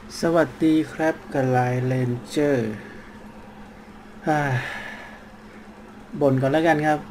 สวัสดีครับกับไลน์เลนเจอร์บ่นก่อนแล้วกันครับ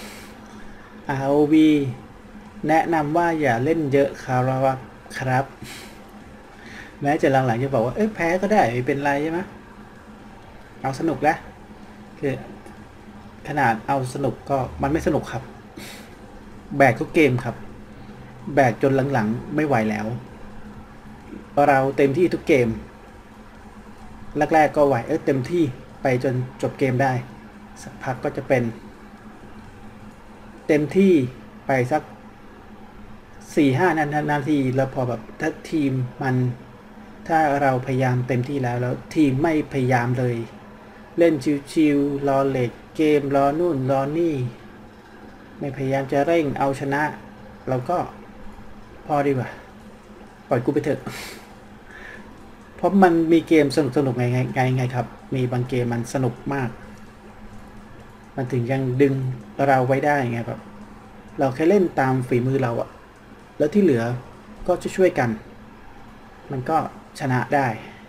ROV แนะนำว่าอย่าเล่นเยอะครับแม้จะหลังๆจะบอกว่าแพ้ก็ได้ไม่เป็นไรใช่ไหมเอาสนุกนะคือขนาดเอาสนุกก็มันไม่สนุกครับแบกทุกเกมครับแบกจนหลังๆไม่ไหวแล้วเราเต็มที่ทุกเกมแรกๆก็ไหวเต็มที่ไปจนจบเกมได้สักพักก็จะเป็นเต็มที่ไปสัก4-5นาทีแล้วพอแบบถ้าทีมมันถ้าเราพยายามเต็มที่แล้วทีมไม่พยายามเลยเล่นชิวๆรอเลทเกมรอนู่นรอนี่ไม่พยายามจะเร่งเอาชนะเราก็พอดีกว่าปล่อยกูไปเถอะเพราะมันมีเกมสนุกไงครับมีบางเกมมันสนุกมากมันถึงยังดึงเราไว้ได้ไงแบบเราแค่เล่นตามฝีมือเราอะแล้วที่เหลือก็จะช่วยกันมันก็ชนะได้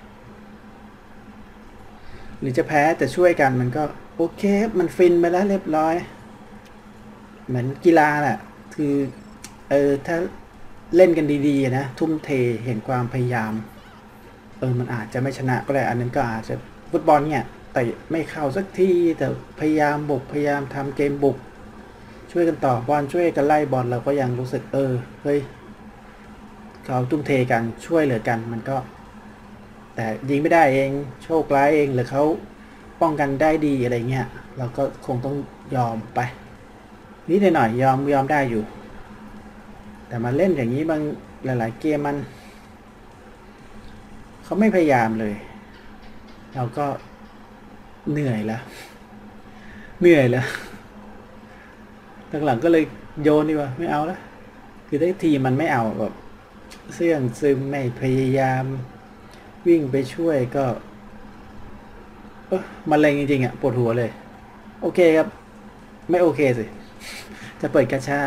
หรือจะแพ้แต่ช่วยกันมันก็โอเคมันฟินไปแล้วเรียบร้อยเหมือนกีฬาแหละคือถ้าเล่นกันดีๆนะทุ่มเทเห็นความพยายามมันอาจจะไม่ชนะก็ได้อันนั้นก็อาจจะฟุตบอลเนี่ยแต่ไม่เข้าสักทีแต่พยายามบุกพยายามทำเกมบุกช่วยกันต่อบอลช่วยกันไล่บอลเราก็ยังรู้สึกเฮ้ยเขาทุ่มเทกันช่วยเหลือกันมันก็แต่ยิงไม่ได้เองโชคร้ายเองหรือเขาป้องกันได้ดีอะไรเงี้ยเราก็คงต้องยอมไปนิดหน่อยยอมได้อยู่แต่มาเล่นอย่างนี้บางหลายๆเกมมันเขาไม่พยายามเลยเราก็เหนื่อยแล้วหลังๆก็เลยโยนดีกว่าไม่เอาแล้วคือได้ทีมันไม่เอาแบบเสื่องซึมไม่พยายามวิ่งไปช่วยก็มาเลงจริงๆอ่ะปวดหัวเลยโอเคครับไม่โอเคสิจะเปิดกาชา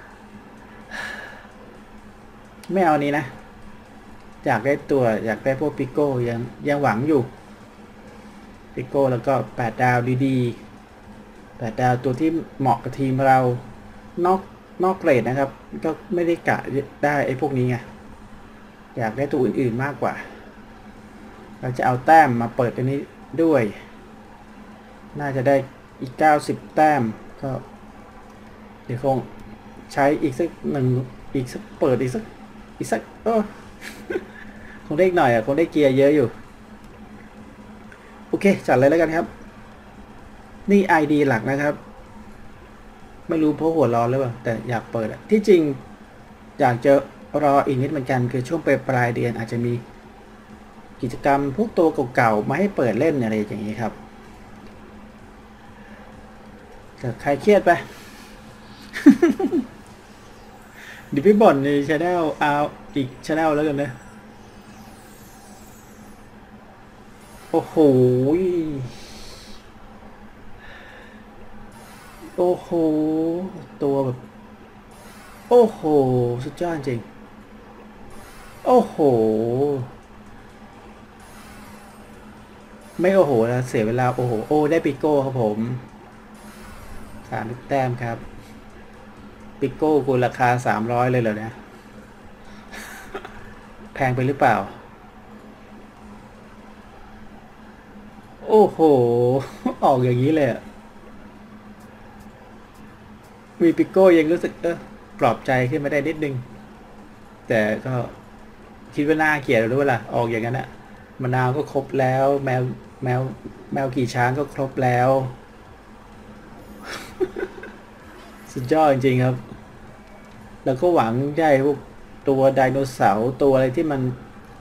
ไม่เอานี้นะอยากได้ตัวอยากได้พวกปิโก้ยังหวังอยู่ปิโก้แล้วก็8 ดาวดีๆ8 ดาวตัวที่เหมาะกับทีมเรานอกเกรดนะครับก็ไม่ได้กะได้ไอ้พวกนี้ไงอยากได้ตัวอื่นๆมากกว่าเราจะเอาแต้มมาเปิดตัวนี้ด้วยน่าจะได้อีก90 แต้มก็เดี๋ยวคงใช้อีกสักหนึ่งอีกสักเปิดอีกสักคงได้อีกหน่อยคงได้เกียร์เยอะอยู่โอเคจัดเลยแล้วกันครับนี่ ID หลักนะครับไม่รู้เพราะหัวร้อนหรือเปล่าแต่อยากเปิดที่จริงอยากจะรออีกนิดเหมือนกันคือช่วงปลายเดือนอาจจะมีกิจกรรมพวกตัวเก่าๆมาให้เปิดเล่นอะไรอย่างนี้ครับแต่ใครเครียดไปดิพี่บ่นในช anel เอาอีกช anel แล้วกันนะโอ้โหโอ้โหตัวแบบโอ้โหสุดยอดจริงโอ้โหไม่โอ้โหแล้วเสียเวลาโอ้โหได้ปิโก้ครับผม30 แต้มครับปิโก้กูราคา300เลยเหรอเนี่ยแพงไปหรือเปล่าโอ้โหออกอย่างนี้เลยมีปิโก้ยังรู้สึกปลอบใจขึ้นมาได้นิดนึงแต่ก็คิดว่าน่าเกลียดหรือเปล่าออกอย่างนั้นอะมะนาวก็ครบแล้วแมวขี่ช้างก็ครบแล้วสุดยอดจริงๆครับแล้วก็หวังได้พวกตัวไดโนเสาร์ตัวอะไรที่มัน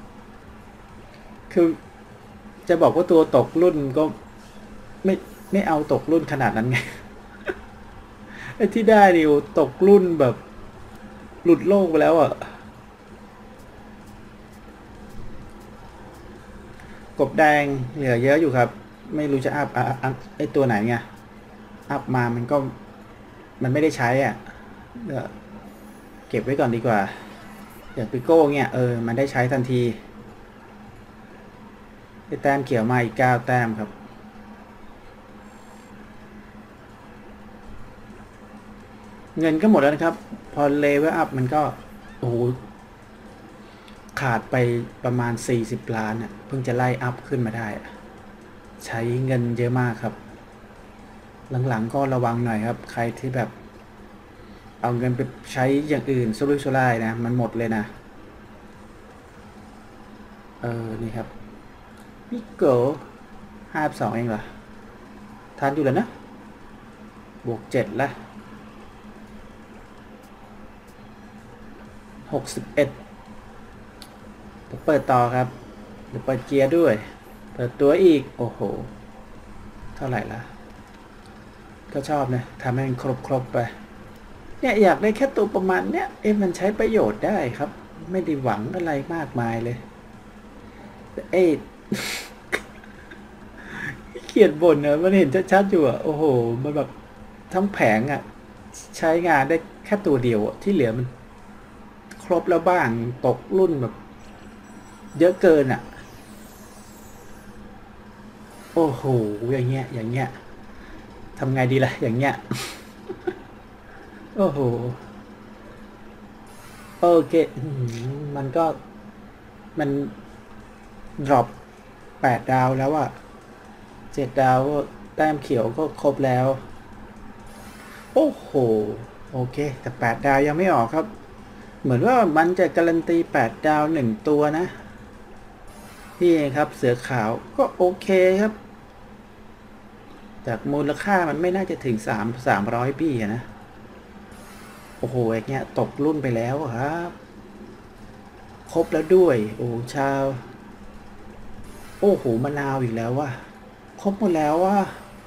คือจะบอกว่าตัวตกรุ่นก็ไม่เอาตกรุ่นขนาดนั้นไงไอ้ที่ได้ดิวตกรุ่นแบบหลุดโลกไปแล้วอ่ะกบแดงเหลือเยอะอยู่ครับไม่รู้จะอัพไอ้ตัวไหนไงอัพมามันก็มันไม่ได้ใช้อ่ะเก็บไว้ก่อนดีกว่าอย่างปิโก้เนี่ยมันได้ใช้ทันทีได้แต้มเขียวมาอีก9 แต้มครับเงินก็หมดแล้วนะครับพอเลเวลอัพมันก็โอ้โหขาดไปประมาณ40 ล้านอ่ะเพิ่งจะไล่อัพขึ้นมาได้ใช้เงินเยอะมากครับหลังๆก็ระวังหน่อยครับใครที่แบบเอาเงินไปใช้อย่างอื่นสุรุ่ยสุร่ายนะมันหมดเลยนะนี่ครับพี่โก้52เองเหรอทานอยู่แล้วนะบวก7ละ61เปิดต่อครับเดี๋ยวเปิดเกียร์ด้วยเปิดตัวอีกโอ้โหเท่าไหร่ละก็ชอบนะทำให้มันครบไปเนี่ยอยากได้แค่ตัวประมาณเนี้ยมันใช้ประโยชน์ได้ครับไม่ได้หวังอะไรมากมายเลยเขียนบนเนอะมันเห็นชัดๆอยู่อ่ะโอ้โหมันแบบทั้งแผงอ่ะใช้งานได้แค่ตัวเดียวที่เหลือมันครบแล้วบ้างตกรุ่นแบบเยอะเกินอ่ะโอ้โหอย่างเงี้ยทำไงดีล่ะอย่างเงี้ยโอ้โหโอเคมันก็มันดรอป8 ดาวแล้วอะ7 ดาวก็แต้มเขียวก็ครบแล้วโอ้โหโอเคแต่8 ดาวยังไม่ออกครับเหมือนว่ามันจะการันตี8 ดาว1 ตัวนะนี่เองครับเสือขาวก็โอเคครับจากมูลค่ามันไม่น่าจะถึง300 ปีนะโอ้โหอย่างเงี้ยตกรุ่นไปแล้วครับครบแล้วด้วยโอ้ชาวโอ้โหมะนาวอีกแล้วว่ะครบหมดแล้วว่ะ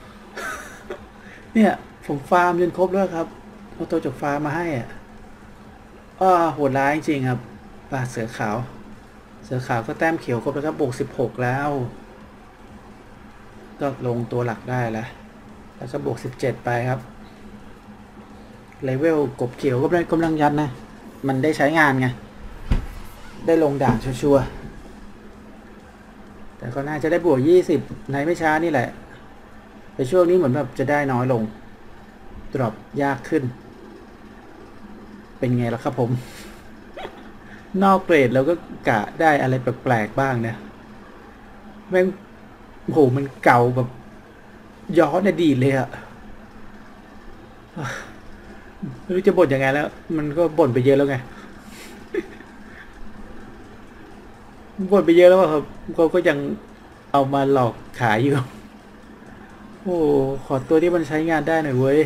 เนี่ยผมฟาร์มจนครบแล้วครับเอาตัวจากฟาร์มมาให้อ่ะโหดร้ายจริงครับเสือขาวก็แต้มเขียวครบแล้วครับบวก16แล้วก็ลงตัวหลักได้แล้วก็บวก17ไปครับเลเวลกบเขียวก็กำลังยัดนะมันได้ใช้งานไงได้ลงด่านชัวร์แต่ก็น่าจะได้บวก20ในไม่ช้านี่แหละแต่ช่วงนี้เหมือนแบบจะได้น้อยลงดรอปยากขึ้นเป็นไงล่ะครับผมนอกเกรดเราก็กะได้อะไรแปลกๆบ้างเนี่ยแม่งโหมันเก่าแบบย้อนอดีตเลยอะไม่รู้จะบ่นยังไงแล้วมันก็บ่นไปเยอะแล้วไงบ่นไปเยอะแล้วครับเขาก็ยังเอามาหลอกขายอยู่โอ้ขอตัวที่มันใช้งานได้หน่อยเว้ย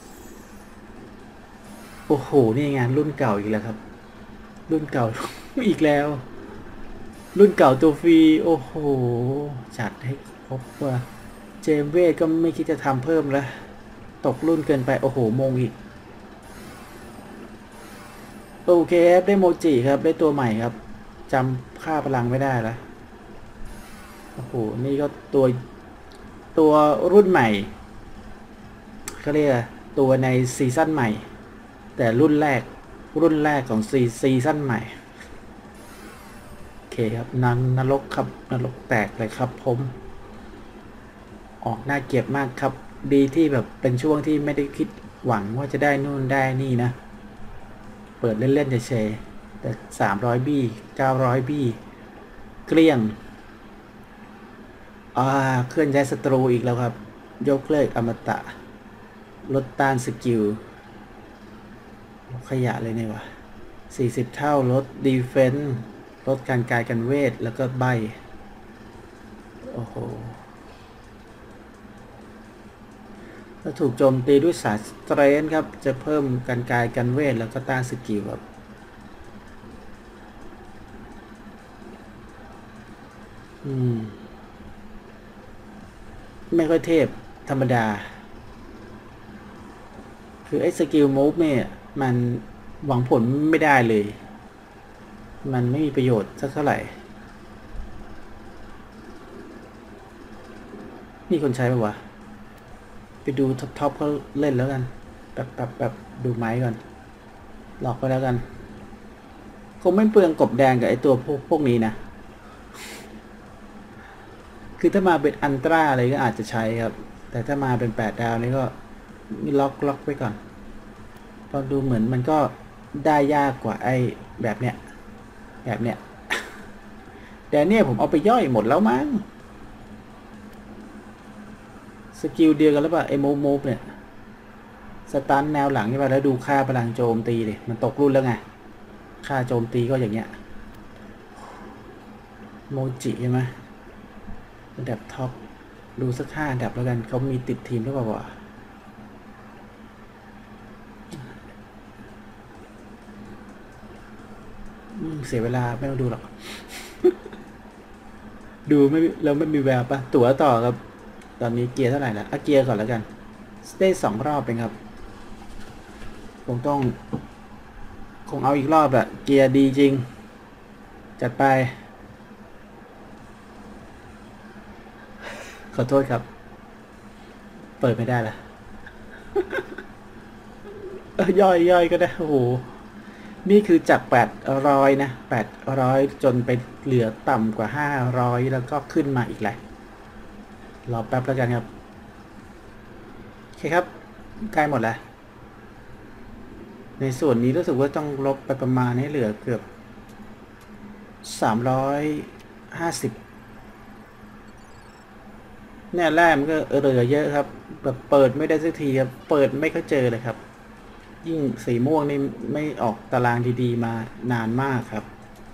โอ้โหนี่งานรุ่นเก่าอีกแล้วครับรุ่นเก่าอีกแล้วรุ่นเก่าตัวฟรีโอ้โหจัดให้ครบว่ะเจมเวทก็ไม่คิดจะทำเพิ่มแล้วตกรุ่นเกินไปโอ้โหมงอีกโอเคครับได้โมจิครับได้ตัวใหม่ครับจำค่าพลังไม่ได้แล้วโอ้โหนี่ก็ตัวรุ่นใหม่เขาเรียกตัวในซีซั่นใหม่แต่รุ่นแรกของซีซั่นใหม่โอเคครับนรกครับนรกแตกเลยครับผมออกน่าเกลียดมากครับดีที่แบบเป็นช่วงที่ไม่ได้คิดหวังว่าจะได้นู่นได้นี่นะเปิดเล่นๆเฉยๆแต่300 บี้900 บี้เกลี้ยงเคลื่อนย้ายศัตรูอีกแล้วครับยกเลิกอมตะลดต้านสกิลขยะเลยเนี่ยวะ40 เท่าลดดีเฟนส์ลดการกายกันเวทแล้วก็ใบโอ้โหถ้าถูกโจมตีด้วยสายสเตรนครับจะเพิ่มการกายกันเวทแล้วก็ต้านสกิลครับไม่ค่อยเทพธรรมดาคือไอ้สกิลมูฟเนี่ยมันหวังผลไม่ได้เลยมันไม่มีประโยชน์สักเท่าไหร่มีคนใช้ปะวะไปดูท็อปเขาเล่นแล้วกันแบบดูไม้ก่อนหลอกไปแล้วกันคงไม่เปลืองกบแดงกับไอตัวพวกนี้นะคือถ้ามาเป็นอันตราอะไรก็อาจจะใช้ครับแต่ถ้ามาเป็น8 ดาวนี่ก็ล็อกไว้ก่อนตอนดูเหมือนมันก็ได้ยากกว่าไอ้แบบเนี้ยแต่เนี่ยผมเอาไปย่อยหมดแล้วมั้งสกิลเดียวกันแล้วป่ะไอ้มูฟเนี่ยสตันแนวหลังใช่ป่ะแล้วดูค่าพลังโจมตีดิมันตกรุ่นแล้วไงค่าโจมตีก็อย่างเงี้ยโมจิใช่ไหมระดับท็อปดูสัก5 อันดับแล้วกันเขามีติดทีมหรือเปล่าวะเสียเวลาไม่ต้องดูหรอก ดูไม่เราไม่มีแววปะตั๋วต่อครับตอนนี้เกียร์เท่าไหร่ละเกียร์ก่อนแล้วกันสเตจ2 รอบเป็นครับคงเอาอีกรอบอะเกียร์ดีจริงจัดไปขอโทษครับเปิดไม่ได้ละย่อยก็ได้โอ้โหนี่คือจาก800นะ800จนไปเหลือต่ำกว่า500แล้วก็ขึ้นมาอีกแหละรอแป๊บแล้วกันครับโอเคครับใกล้หมดแล้วในส่วนนี้รู้สึกว่าต้องลบไปประมาณให้เหลือเกือบ350เนี่ยแรกมันก็เหลือเยอะครับแบบเปิดไม่ได้สักทีครับเปิดไม่ค่อยเจอเลยครับยิ่งสีม่วงนี่ไม่ออกตารางดีๆมานานมากครับ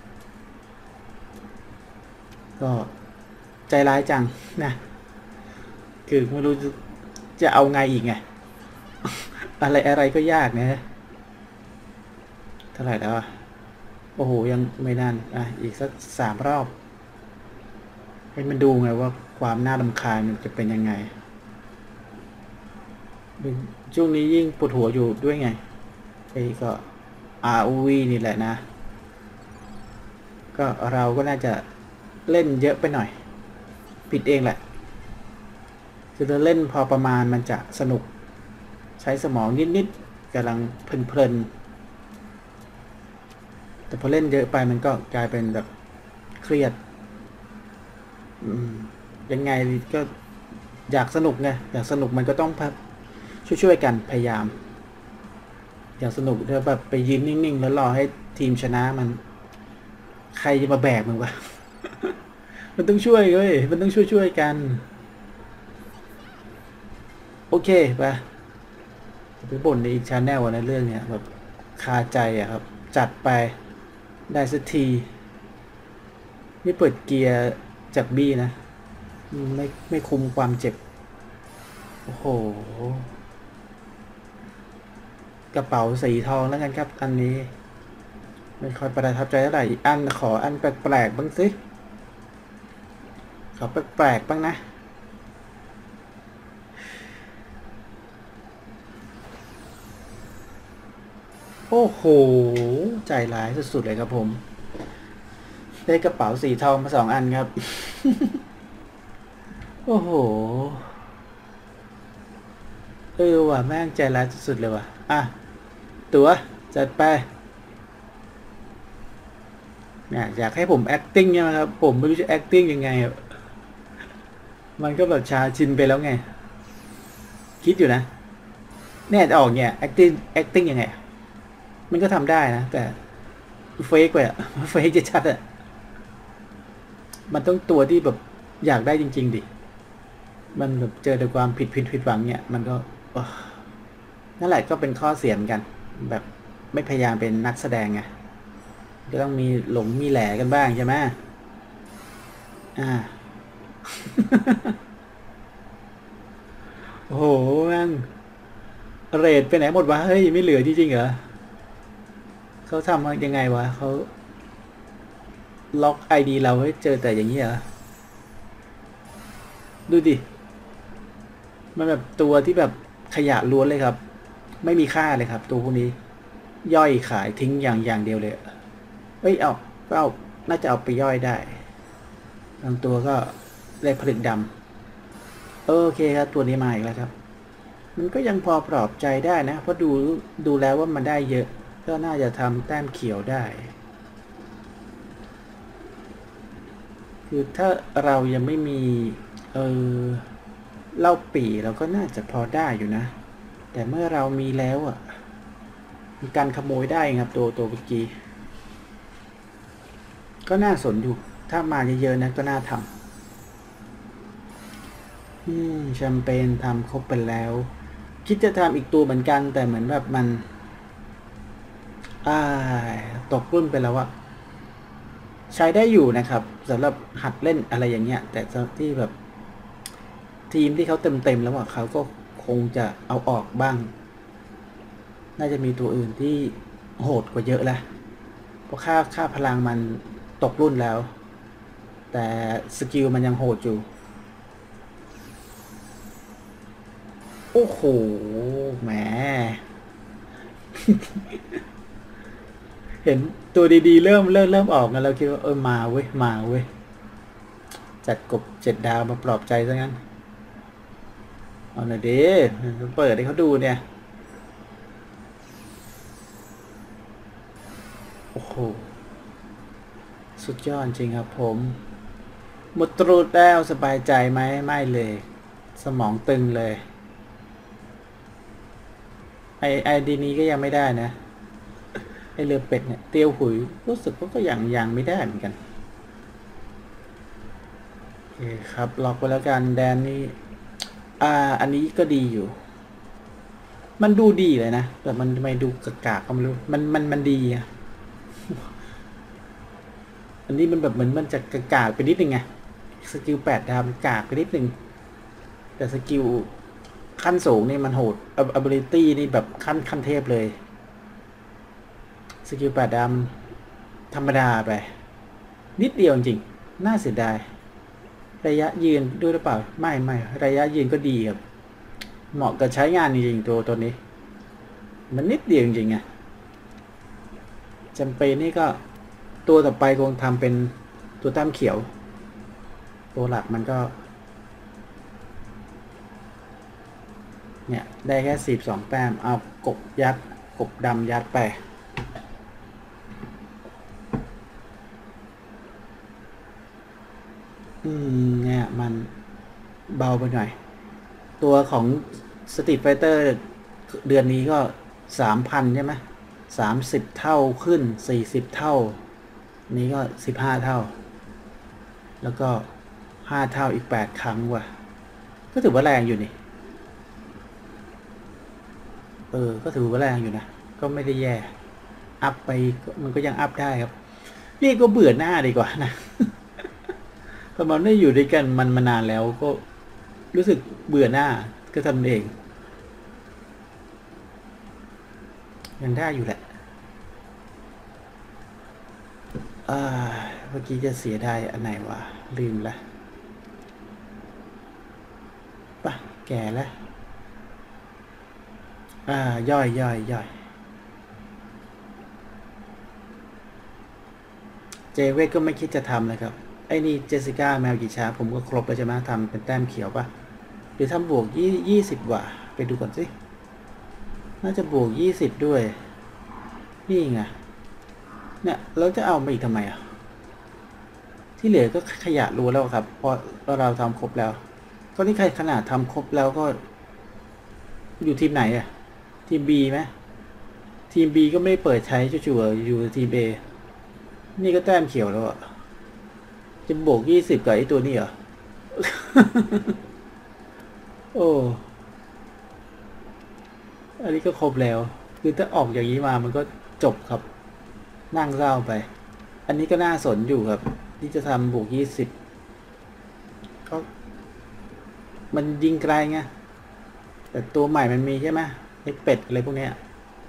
ก็ใจร้ายจังนะคือไม่รู้จะเอาไงอีกไง อะไรก็ยากนะเท่าไหร่แล้วโอ้โหยังไม่นานอีกสัก3 รอบให้มันดูไงว่าความน่ารำคาญมันจะเป็นยังไงช่วงนี้ยิ่งปวดหัวอยู่ด้วยไงไอ้ก็ ROV นี่แหละนะก็เราก็น่าจะเล่นเยอะไปหน่อยผิดเองแหละคือถ้าเล่นพอประมาณมันจะสนุกใช้สมองนิดๆกำลังเพลินแต่พอเล่นเยอะไปมันก็กลายเป็นแบบเครียดยังไงก็อยากสนุกไงอยากสนุกมันก็ต้องช่วยกันพยายามอยากสนุกถ้าแบบไปยืนนิ่งๆแล้วรอให้ทีมชนะมันใครจะมาแบกมึงวะ มันต้องช่วยเว้ยมันต้องช่วยกันโอเคไปบ่นในอีกชาแนลนะเรื่องเนี้ยแบบคาใจอะครับจัดไปได้สักทีนี่เปิดเกียร์จากบี้นะไม่คุมความเจ็บโอ้โหกระเป๋าสีทองแล้วกันครับอันนี้ไม่ค่อยประทับใจเท่าไหร่อีกอันขออันแปลกๆบ้างสิขอแปลกๆบ้างนะโอ้โหใจร้ายสุดๆเลยครับผมได้กระเป๋าสีทองมา2 อันครับ โอ้โหว่ะแม่งใจร้ายสุดๆเลยว่ะตัวจัดไปเนี่ยอยากให้ผม acting ใช่ไหมครับผมไม่รู้จะ acting ยังไงมันก็แบบชาชินไปแล้วไงคิดอยู่นะแน่จะออกเนี่ย acting ยังไงมันก็ทำได้นะแต่เฟกไปเฟกจะชัดมันต้องตัวที่แบบอยากได้จริงๆดิมันแบบเจอแต่ความผิดหวังเนี่ยมันก็นั่นแหละก็เป็นข้อเสียเหมือนกันแบบไม่พยายามเป็นนักแสดงไงก็ต้องมีหลงมีแหลกันบ้างใช่ไหมโอ้โหนั่งเรทไปไหนหมดวะเฮ้ยไม่เหลือจริงๆเหรอเขาทำยังไงวะเขาล็อกไอดีเราให้เจอแต่อย่างนี้เหรอดูดิมันแบบตัวที่แบบขยะล้วนเลยครับไม่มีค่าเลยครับตัวพวกนี้ย่อยขายทิ้งอย่างเดียวเลยเอาน่าจะเอาไปย่อยได้บางตัวก็ได้ผลึกดำโอเคครับตัวนี้มาอีกแล้วครับมันก็ยังพอปลอบใจได้นะเพราะดูแล้วว่ามันได้เยอะก็น่าจะทำแต้มเขียวได้คือถ้าเรายังไม่มีเออเหล้าปี่ เราก็น่าจะพอได้อยู่นะ แต่เมื่อเรามีแล้วอ่ะมีการขโมยได้ครับตัวเมื่อกี้ก็น่าสนอยู่ ถ้ามาเยอะๆนะก็น่าทำแชมเปญทำครบไปแล้ว คิดจะทำอีกตัวเหมือนกัน แต่เหมือนแบบมันตกรุ่นไปแล้วอะใช้ได้อยู่นะครับสำหรับหัดเล่นอะไรอย่างเงี้ย แต่ที่แบบทีมที่เขาเต็มแล้วอะเขาก็คงจะเอาออกบ้าง น่าจะมีตัวอื่นที่โหดกว่าเยอะแหละเพราะค่าพลังมันตกรุ่นแล้ว แต่สกิลมันยังโหดอยู่ โอ้โหแหม เห็นตัวดีๆเริ่มออกแล้วเราคิดว่ามาเว้ยมาเว้ยจัดกบ7 ดาวมาปลอบใจซะงั้นเอาหน่อยดิเปิดให้เขาดูเนี่ยโอ้โหสุดยอดจริงครับผมหมดตรูดแล้วสบายใจไหมไม่เลยสมองตึงเลยไอดีนี้ก็ยังไม่ได้นะไอเรือเป็ดเนี่ยเตียวหุยรู้สึกว่าก็ยังไม่ได้เหมือนกันโอเคครับล็อกไปแล้วกันแดนนี่อันนี้ก็ดีอยู่มันดูดีเลยนะแต่มันทำไมดูกากๆก็ไม่รู้มันดีอะอันนี้มันแบบเหมือนมันจะกากไปนิดนึงไงสกิล8 ดาวมันกากไปนิดนึงแต่สกิลขั้นสูงนี่มันโหด ability นี่แบบขั้นเทพเลยสกิล8 ดาวธรรมดาไปนิดเดียวจริงน่าเสียดายระยะยืนด้วยหรือเปล่าไม่ระยะยืนก็ดีครับเหมาะกับใช้งานจริงๆตัวนี้มันนิดเดียวจริงๆไงจำเป็นนี่ก็ตัวต่อไปคงทำเป็นตัวแต้มเขียวตัวหลักมันก็เนี่ยได้แค่42 แต้มเอากบดำยัดไปเนี่ยมันเบาไปหน่อยตัวของ Street Fighter เดือนนี้ก็ 3,000 ใช่ไหม30 เท่าขึ้น40 เท่านี้ก็15 เท่าแล้วก็5 เท่าอีก8 ครั้งว่ะก็ถือว่าแรงอยู่นี่ก็ถือว่าแรงอยู่นะก็ไม่ได้แย่อัพไปมันก็ยังอัพได้ครับเรียกว่าเบื่อหน้าดีกว่านะพอมันได้อยู่ด้วยกันมันมานานแล้วก็รู้สึกเบื่อหน้าก็ทำเองยังได้อยู่แหละเมื่อกี้จะเสียดายอันไหนวะลืมละปะแก่แล้วย่อยเจเวกก็ไม่คิดจะทำเลยครับไอ้นี่เจสสิก้าแมวกี่ช้าผมก็ครบแล้วใช่ไหมทำเป็นแต้มเขียวปะหรือทำบวก20ว่ะไปดูก่อนสิน่าจะบวก20ด้วยนี่ไงเนี่ยเราจะเอามาอีกทำไมอ่ะที่เหลือก็ขยะรู้แล้วครับเพราะเราทำครบแล้วก็นี่ใครขนาดทำครบแล้วก็อยู่ทีมไหนอ่ะทีม B ไหมทีม B ก็ไม่เปิดใช้จู่ๆอยู่ทีม A นี่ก็แต้มเขียวแล้วอ่ะจะบวก20กับไอ้ตัวนี้เหรอ โอ้อันนี้ก็ครบแล้วคือถ้าออกอย่างนี้มามันก็จบครับนั่งเศร้าไปอันนี้ก็น่าสนอยู่ครับที่จะทำบวก20ก็มันยิงไกลไงแต่ตัวใหม่มันมีใช่ไหมไอ้เป็ดอะไรพวกเนี้ย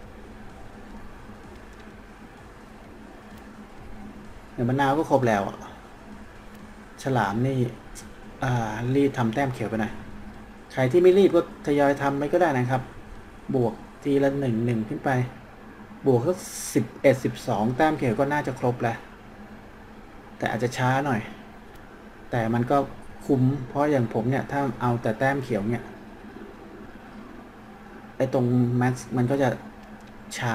เดี๋ยวมะนาวก็ครบแล้วฉลามนี่รีบทำแต้มเขียวไปหน่อยใครที่ไม่รีบก็ทยอยทำไปก็ได้นะครับบวกทีละ1ขึ้นไปบวกสัก11 12แต้มเขียวก็น่าจะครบแล้วแต่อาจจะช้าหน่อยแต่มันก็คุ้มเพราะอย่างผมเนี่ยถ้าเอาแต่แต้มเขียวเนี่ยไอ้ตรงแม็กซ์มันก็จะช้า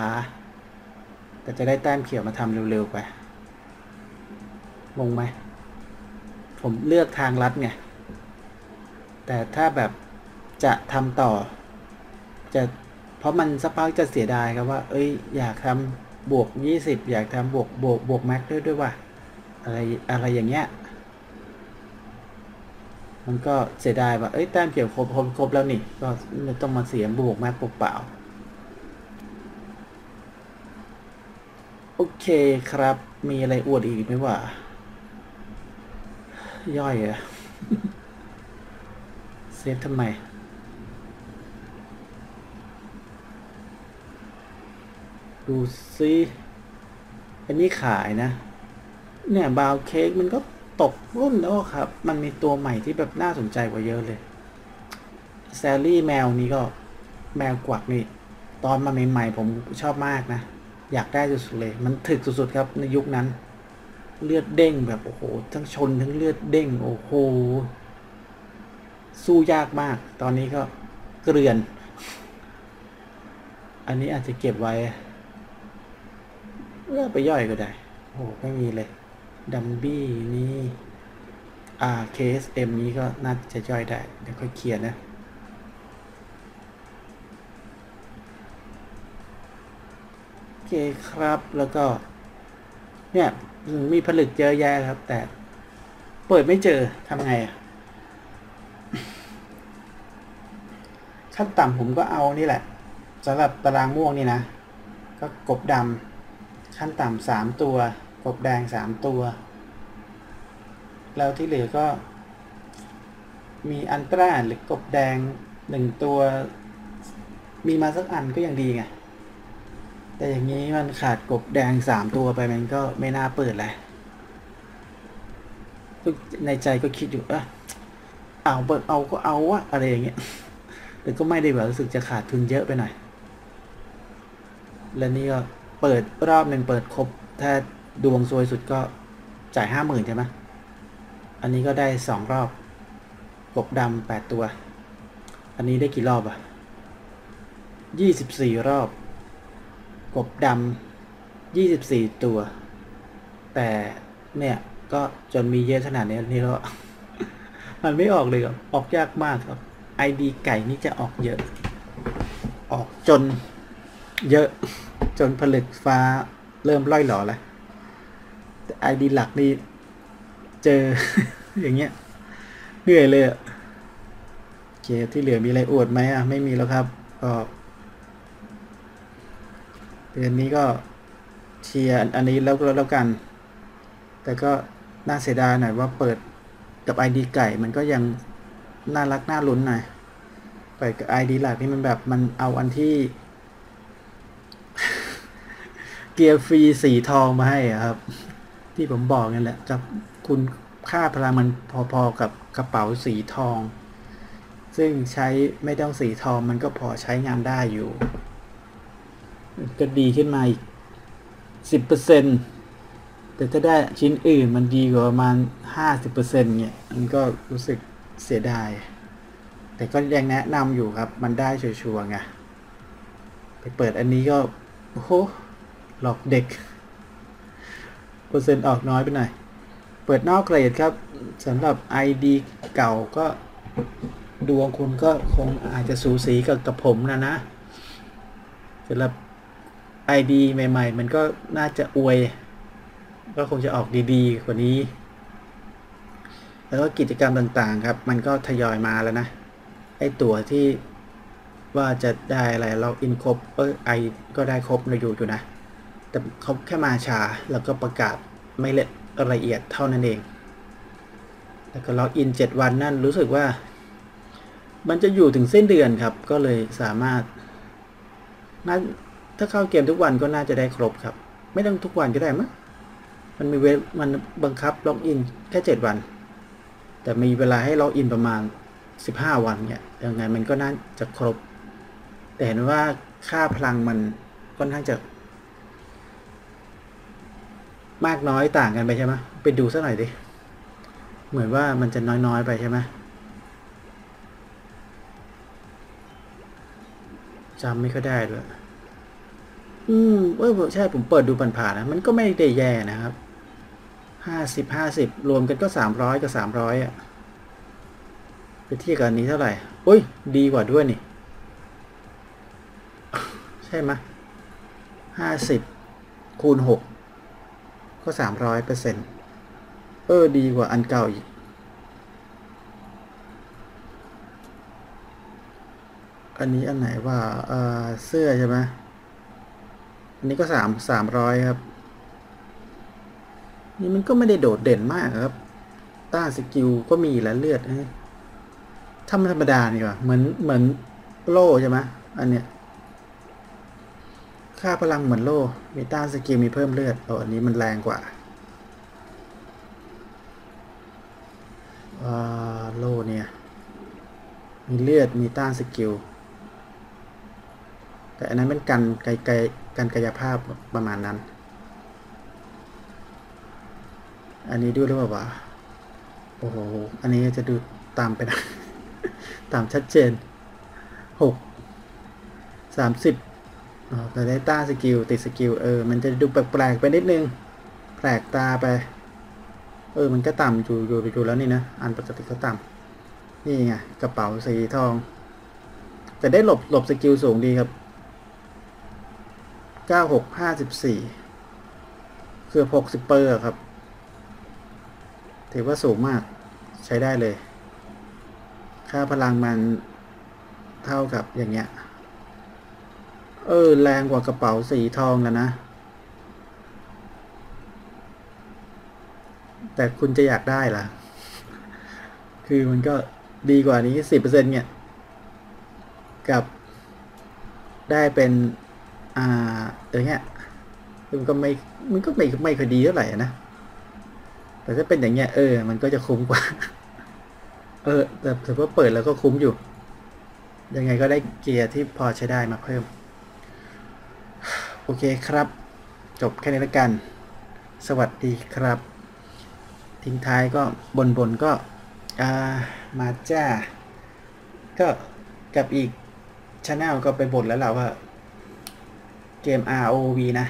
แต่จะได้แต้มเขียวมาทำเร็วๆไปงงไหมผมเลือกทางลัดไงแต่ถ้าแบบจะทำต่อจะเพราะมันสักพักจะเสียดายครับว่าเอ้ยอยากทำบวก20อยากทำบวกแม็กด้วยว่าอะไรอย่างเงี้ยมันก็เสียดายว่าเอ้ยแต้มเกี่ยวครบแล้วนี่ก็ไม่ต้องมาเสียบวกแม็กเปล่าโอเคครับมีอะไรอวดอีกไหมวะย่อยอะเซฟทำไมดูซิอันนี้ขายนะเนี่ยบาวเค้กมันก็ตกรุ่นแล้วครับมันมีตัวใหม่ที่แบบน่าสนใจกว่าเยอะเลยแซลลี่แมวนี้ก็แมวกวักนี่ตอนมาใหม่ๆผมชอบมากนะอยากได้สุดๆเลยมันถึกสุดๆครับในยุคนั้นเลือดเด้งแบบโอ้โหทั้งชนทั้งเลือดเด้งโอ้โหสู้ยากมากตอนนี้ก็เกลื่อนอันนี้อาจจะเก็บไว้เลือกไปย่อยก็ได้โอ้ไม่มีเลยดัมบี้นี่KSM นี้ก็น่าจะย่อยได้เดี๋ยวค่อยเคลียร์นะโอเคครับแล้วก็เนี่ยมีผลึกเยอะแยะครับแต่เปิดไม่เจอทำไงขั้นต่ำผมก็เอานี่แหละสำหรับตารางม่วงนี่นะก็กบดำขั้นต่ำ3ตัวกบแดง3ตัวแล้วที่เหลือก็มีอันตราหรือกบแดง1ตัวมีมาสักอันก็ยังดีไงแต่อย่างนี้มันขาดกบแดง3ตัวไปมันก็ไม่น่าเปิดแหละในใจก็คิดอยู่เอาเปิดเอาก็เอาวะอะไรอย่างเงี้ยแต่ก็ไม่ได้แบบรู้สึกจะขาดทุนเยอะไปหน่อยและนี่ก็เปิดรอบหนึ่งเปิดครบถ้าดวงซวยสุดก็จ่าย50,000ใช่ไหมอันนี้ก็ได้2รอบกบดำ8ตัวอันนี้ได้กี่รอบอ่ะ24รอบกบดำ24ตัวแต่เนี่ยก็จนมีเยอะขนาดนี้นี่แล้วมันไม่ออกเลยครับออกยากมากครับ ID ไก่นี่จะออกเยอะออกจนเยอะจนผลึกฟ้าเริ่มล่อยหล่อแล้วแต่ ID หลักนี่เจอ อย่างเงี้ยเหนื่อยเลยอะโอเคที่เหลือมีอะไรอวดไหมไม่มีแล้วครับก็เดือนนี้ก็เชียร์อันนี้แล้วกันแต่ก็น่าเสียดายหน่อยว่าเปิดกับ ID ไก่มันก็ยังน่ารักน่าลุ้นหน่อยไปกับ ID หลักนี่มันแบบมันเอาอันที่ เกียร์ฟรีสีทองมาให้ครับที่ผมบอกนั่นแหละจะคุณค่าพลังมันพอๆกับกระเป๋าสีทองซึ่งใช้ไม่ต้องสีทองมันก็พอใช้งานได้อยู่ก็ดีขึ้นมาอีก 10% แต่ถ้าได้ชิ้นอื่นมันดีกว่าประมาณ 50% เนี่ยมันก็รู้สึกเสียดายแต่ก็ยังแนะนำอยู่ครับมันได้ชัวร์ๆไงไปเปิดอันนี้ก็โอ้โหหลอกเด็กเปอร์เซ็นต์ออกน้อยไปหน่อยเปิดนอกเกรดครับสำหรับ ID เก่าก็ดวงคุณก็คงอาจจะสูสีกับผมนะสำหรับ ID ใหม่ๆมันก็น่าจะอวยก็คงจะออกดีๆกว่านี้แล้วก็กิจกรรมต่างๆครับมันก็ทยอยมาแล้วนะไอตัวที่ว่าจะได้อะไรเราอินครบก็ได้ครบอยู่นะแต่เขาแค่มาช้าแล้วก็ประกาศไม่ละเอียดเท่านั้นเองแล้วก็ล็อกอิน7วันนั่นรู้สึกว่ามันจะอยู่ถึงสิ้นเดือนครับก็เลยสามารถถ้าเข้าเกมทุกวันก็น่าจะได้ครบครับไม่ต้องทุกวันก็ได้มั้งมันมีมันบังคับล็อกอินแค่7วันแต่มีเวลาให้ล็อกอินประมาณ15วันเนี่ยยังไงมันก็น่าจะครบแต่เห็นว่าค่าพลังมันค่อนข้างจะมากน้อยต่างกันไปใช่ไหมไปดูสักหน่อยดิเหมือนว่ามันจะน้อยไปใช่ไหมจำไม่ค่อยได้ด้วยใช่ผมเปิดดูผ่านๆนะมันก็ไม่ได้แย่นะครับ 50 รวมกันก็300กับ300อ่ะไปเทียบกับอันนี้เท่าไหร่อุ้ยดีกว่าด้วยนี่ใช่ไหม50คูณ6ก็300%ดีกว่าอันเก่าอีกอันนี้อันไหนว่าเสื้อใช่ไหมอันนี้ก็300ครับนี่มันก็ไม่ได้โดดเด่นมากครับต้านสกิลก็มีแล้วเลือดธรรมดานี่ว่าเหมือนโล่ใช่ไหมอันเนี้ยค่าพลังเหมือนโล่มีต้านสกิลมีเพิ่มเลือดอันนี้มันแรงกว่าโล่เนี่ยมีเลือดมีต้านสกิลแต่อันนั้นเป็นการกายภาพประมาณนั้นอันนี้ดูหรือเปล่าวะโอ้โหอันนี้จะดูตามไปนะ ตามชัดเจน30แต่ได้ต้าสกิลติดสกิลมันจะดูแปลกๆไปนิดนึงแปลกตาไปมันก็ต่ำอยู่แล้วนี่นะอันปกติก็ต่ำนี่ไงกระเป๋าสีทองแต่ได้หลบสกิลสูงดีครับ96 54เกือบ60%ครับถือว่าสูงมากใช้ได้เลยค่าพลังมันเท่ากับอย่างเงี้ยแรงกว่ากระเป๋าสีทองแล้วนะแต่คุณจะอยากได้ล่ะคือมันก็ดีกว่านี้10%เนี่ยกับได้เป็นอย่างเงี้ยมันก็ไม่ค่อยดีเท่าไหร่นะแต่ถ้าเป็นอย่างเงี้ยมันก็จะคุ้มกว่าแต่ถือว่าเปิดแล้วก็คุ้มอยู่ยังไงก็ได้เกียร์ที่พอใช้ได้มาเพิ่มโอเคครับจบแค่นี้แล้วกันสวัสดีครับทิ้งท้ายก็บนก็มาจ้าก็กับอีกchannel ก็ไปบ่นแล้วเราว่าเกม ROV นะ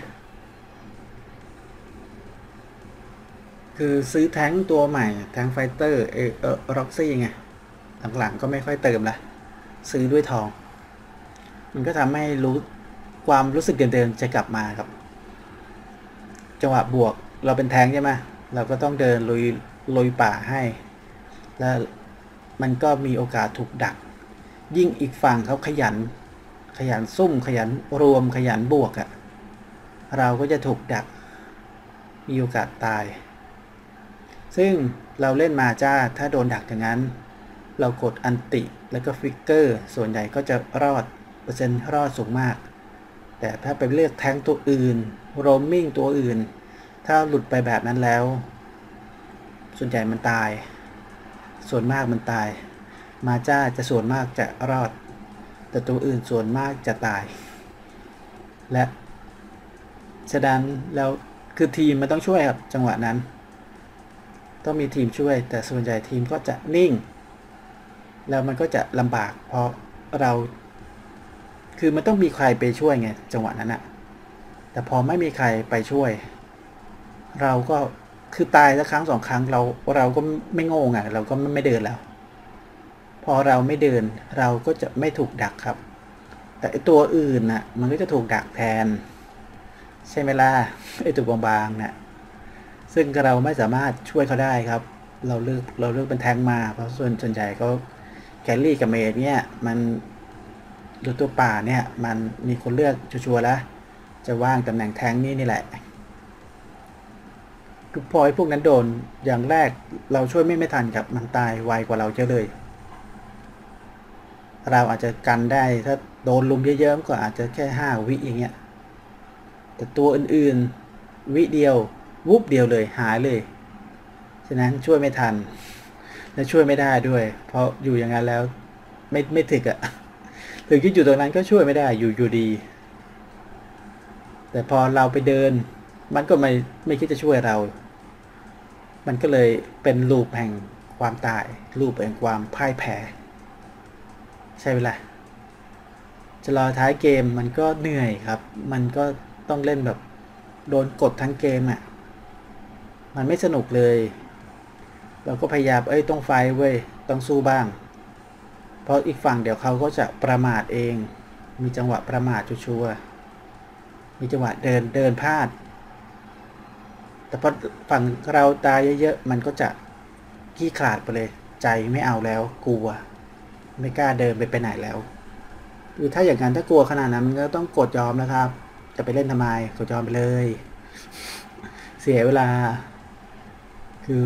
คือซื้อแท้งตัวใหม่แท้งไฟเตอร์ร็อกซี่ไงหลังๆก็ไม่ค่อยเติมละซื้อด้วยทองมันก็ทำให้ความรู้สึกเดิมๆจะกลับมาครับจังหวะบวกเราเป็นแท้งใช่ไหมเราก็ต้องเดินลุยป่าให้แล้วมันก็มีโอกาสถูกดักยิ่งอีกฝั่งเขาขยันซุ่มขยันรวมขยันบวกเราก็จะถูกดักมีโอกาสตายซึ่งเราเล่นมาจ้าถ้าโดนดักอย่างนั้นเรากดอันติแล้วก็ฟิกเกอร์ส่วนใหญ่ก็จะรอดเปอร์เซ็นต์รอดสูงมากแต่ถ้าไปเลือกแท้งตัวอื่นโรมมิ่งตัวอื่นถ้าหลุดไปแบบนั้นแล้วส่วนใหญ่มันตายส่วนมากมันตายมาจ้าจะส่วนมากจะรอดแต่ตัวอื่นส่วนมากจะตายและฉะนั้นแล้วคือทีมมันต้องช่วยครับจังหวะนั้นต้องมีทีมช่วยแต่ส่วนใหญ่ทีมก็จะนิ่งแล้วมันก็จะลำบากเพราะเราคือมันต้องมีใครไปช่วยไงจังหวะนั้นแต่พอไม่มีใครไปช่วยเราก็คือตายสักครั้ง2 ครั้งเราก็ไม่โง่ไงเราก็ไม่เดินแล้วพอเราไม่เดินเราก็จะไม่ถูกดักครับแต่ตัวอื่นมันก็จะถูกดักแทนใช่ไหมล่ะตัวบางๆซึ่งเราไม่สามารถช่วยเขาได้ครับเราเลือกเป็นแทงมาเพราะส่วนใหญ่ก็แคลรี่กับเมจเนี่ยมันหรือตัวป่าเนี่ยมันมีคนเลือกชัวร์แล้วจะว่างตำแหน่งแทงนี่แหละคือพอพวกนั้นโดนอย่างแรกเราช่วยไม่ทันครับมันตายไวกว่าเราเยอะเลยเราอาจจะกันได้ถ้าโดนลุมเยอะๆก็อาจจะแค่5 วิอย่างเงี้ยแต่ตัวอื่นๆวิเดียววุบเดียวเลยหายเลยฉะนั้นช่วยไม่ทันและช่วยไม่ได้ด้วยเพราะอยู่อย่างนั้นแล้วไม่ถึกถึงที่อยู่ตรงนั้นก็ช่วยไม่ได้อยู่ดีแต่พอเราไปเดินมันก็ไม่คิดจะช่วยเรามันก็เลยเป็นลูปแห่งความตายลูปแห่งความพ่ายแพ้ใช่ไหมล่ะจะรอท้ายเกมมันก็เหนื่อยครับมันก็ต้องเล่นแบบโดนกดทั้งเกมมันไม่สนุกเลย เราก็พยายามต้องไฟเว้ยต้องสู้บ้าง เพราะอีกฝั่งเดี๋ยวเขาก็จะประมาทเอง มีจังหวะประมาทชัวร์มีจังหวะเดินพลาด แต่พอฝั่งเราตายเยอะๆมันก็จะขี้ขลาดไปเลย ใจไม่เอาแล้วกลัวไม่กล้าเดินไปไหนแล้วคือถ้าอย่างนั้นถ้ากลัวขนาดนั้นมันก็ต้องกดยอมนะครับจะไปเล่นทำไมกดยอมไปเลย เสียเวลา คือ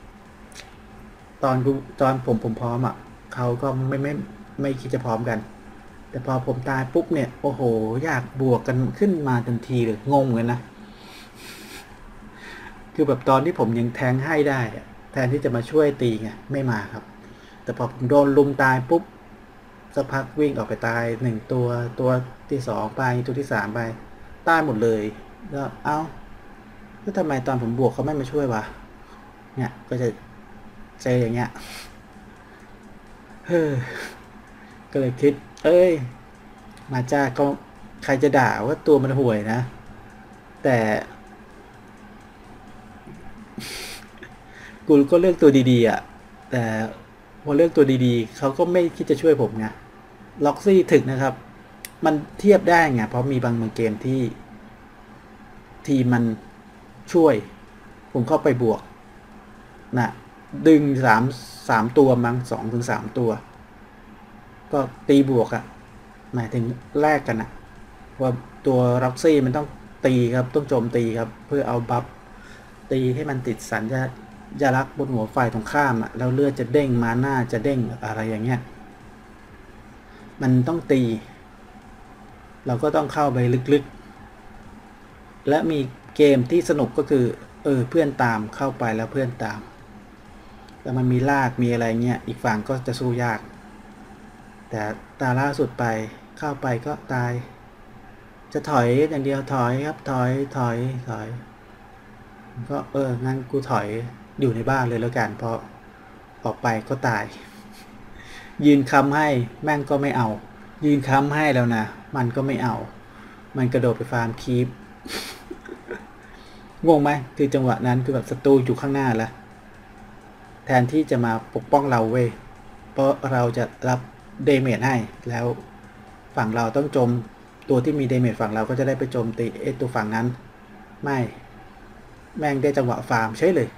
ตอนผมพร้อมอ่ะเขาก็ไม่คิดจะพร้อมกัน แต่พอผมตายปุ๊บเนี่ยโอ้โหอยากบวกกันขึ้นมาทันทีเลยงงเลยนะคือแบบตอนที่ผมยังแทงให้ได้แทนที่จะมาช่วยตีไงไม่มาครับ แต่พอผมโดนลุมตายปุ๊บสักพักวิ่งออกไปตาย1 ตัวที่2ไปตัวที่3ไปตายหมดเลยแล้วแล้วทำไมตอนผมบวกเขาไม่มาช่วยวะเนี่ยก็จะเจออย่างเงี้ยก็เลยคิดมาจ้าก็ใครจะด่าว่าตัวมันห่วยนะแต่กูก็เลือกตัวดีๆอ่ะแต่พอเลือกตัวดีๆเขาก็ไม่คิดจะช่วยผมไงล็อกซี่ถึกนะครับมันเทียบได้ไงเพราะมีบางเกมที่ทีมมันช่วยผมเข้าไปบวกนะดึง3 ตัวมั้ง2 ถึง 3 ตัวก็ตีบวกอะหมายถึงแลกกันอะว่าตัวล็อกซี่มันต้องตีครับต้องโจมตีครับเพื่อเอาบัฟตีให้มันติดสัญลักษณ์บนหัวฝ่ายตรงข้ามอะแล้วเลือดจะเด้งมาหน้าจะเด้งอะไรอย่างเงี้ยมันต้องตี เราก็ต้องเข้าไปลึกๆและมีเกมที่สนุกก็คือเพื่อนตามเข้าไปแล้วเพื่อนตามแล้วมันมีลากมีอะไรเงี้ยอีกฝั่งก็จะสู้ยากแต่ตาล่าสุดไปเข้าไปก็ตายจะถอยอย่างเดียวถอยครับถอยก็งั้นกูถอยอยู่ในบ้านเลยแล้วกันเพราะออกไปก็ตายยืนค้ำให้แม่งก็ไม่เอายืนค้ำให้แล้วนะมันก็ไม่เอามันกระโดดไปฟาร์มคีปงงไหมคือจังหวะนั้นคือแบบศัตรูอยู่ข้างหน้าแล้วแทนที่จะมาปกป้องเราเว้ยเพราะเราจะรับเดเมจให้แล้วฝั่งเราต้องโจมตัวที่มีเดเมจฝั่งเราก็จะได้ไปโจมตีตัวฝั่งนั้นไม่แม่งได้จังหวะฟาร์มใช่เลย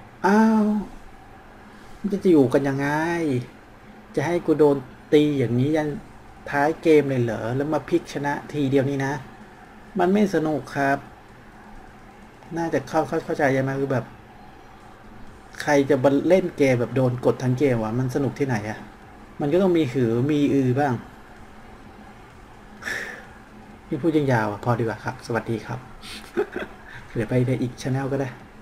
มันจะอยู่กันยังไงจะให้กูโดนตีอย่างนี้ยันท้ายเกมเลยเหรอแล้วมาพลิกชนะทีเดียวนี้นะมันไม่สนุกครับน่าจะเข้าใจยังไงคือแบบใครจะเล่นเกมแบบโดนกดทั้งเกมวะมันสนุกที่ไหนอะมันก็ต้องมีหือมีบ้างพี่พูดยังยาวพอดีกว่าครับสวัสดีครับเดี๋ยวไปในอีกช anel ก็ได้